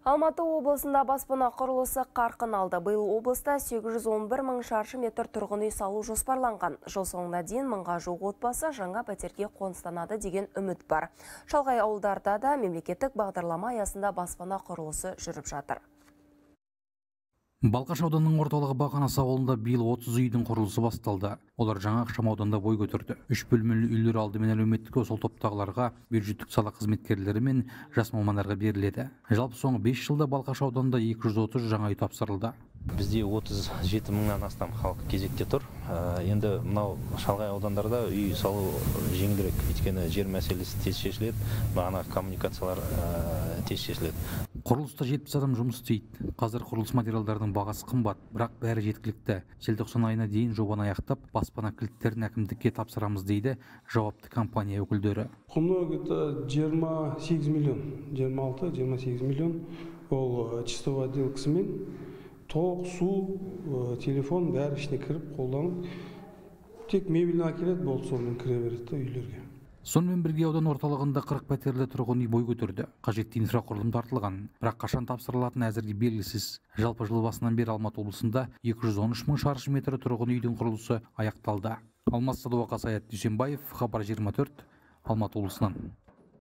Алматы облысында баспана құрылысы қарқын алды. Биыл облыста 811 мың шаршы метр тұрғын үй салу жоспарланған. Жыл соңына дейін мыңға жуық отбасы жаңа пәтерге қоныстанады деген үміт бар. Шалғай ауылдарда да мемлекеттік бағдарлама аясында баспана құрылысы жүріп жатыр. Балқаш ауданының орталығы Бақанас ауылында биыл 30 үйдің құрылысы басталды. Олар жаңа ықшам ауданда бой көтерді. 3 бөлмелі үйлер алдымен әлеуметтік осал топтағыларға, бюджеттік сала қызметкерлері мен жас мамандарға беріледі. Жалпы соңғы 5 жылда Балқаш ауданында 230 жаңа үй тапсырылды. Бізде 37 мыңнан астам халық кезекте тұр. Енді мынау шалғай аудандарда үй салу жеңілірек, өйткені жер мәселесі тез шешіледі, бағана коммуникациялар тез шешіледі. Құрылыста 70 адам жұмыс істейді. Қазір құрылыс материалдарының бағасы қымбат, бірақ бәрі жеткілікті. Желтоқсан айына дейін жобаны аяқтап, баспана кілттерін әкімдікке тапсырамыз дейді жауапты компания өкілдері. Құны 28 миллион, 26-28 миллион. Ол чистовой отделкасымен тоқ, су, телефон бәрі ішіне кіріп қолданып, тек мебелін әкеледі, болды сонымен кіре береді үйлерге. Сонымен бірге аудан орталығында 40 пәтерлі тұрғын үй бой көтерді. Қажетті инфрақұрылым тартылған, бірақ қашан тапсырылатыны әзірге белгісіз. Жалпы жыл басынан бері Алматы облысында 213 мың шаршы метр тұрғын үйдің құрылысы аяқталды. Алмас Садуақас, Аят Дүйсенбаев, Хабар 24, Алматы облысынан.